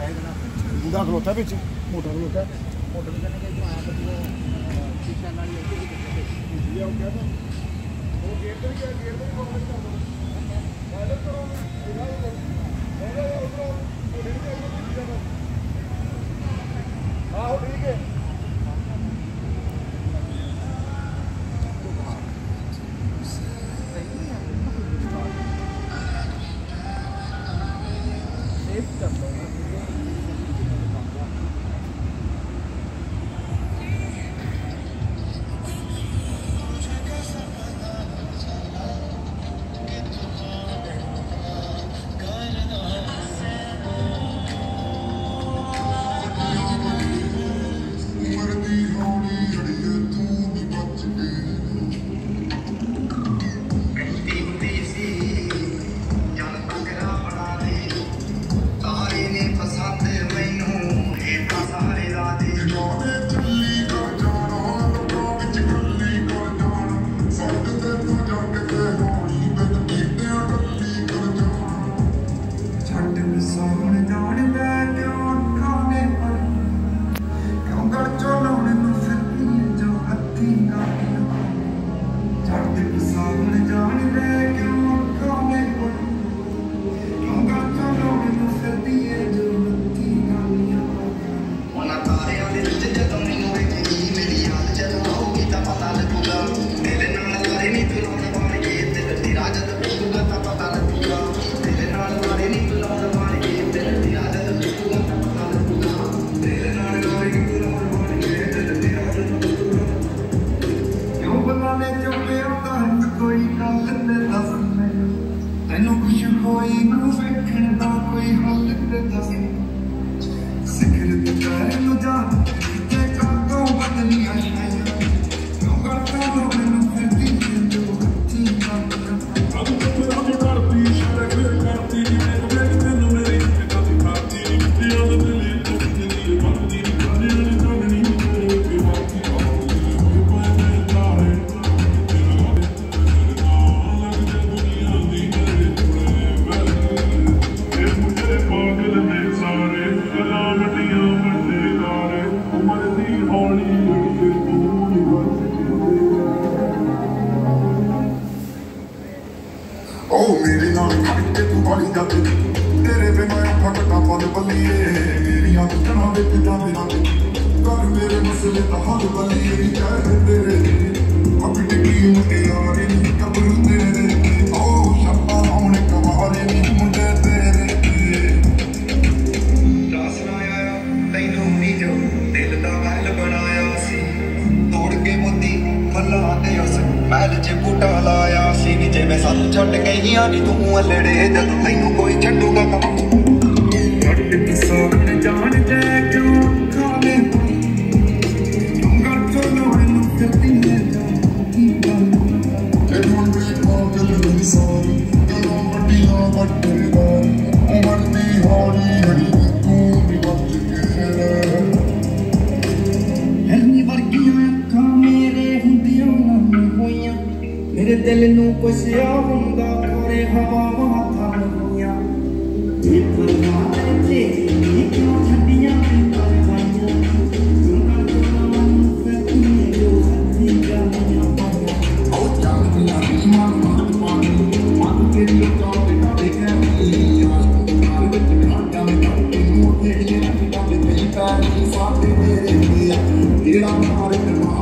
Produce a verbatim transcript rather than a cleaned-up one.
बूढ़ा खलोता बिच मोटा खलोता मोटर करने के जो आया तो वो शीशा नाल लेके ये हो गया ना वो गेट पे क्या गेट पे कौन कर दो पहले तो दिखा दो पहले उधर वो डेढ़ के शीशा ना हां हो ठीक है सेफ कर दो You don't know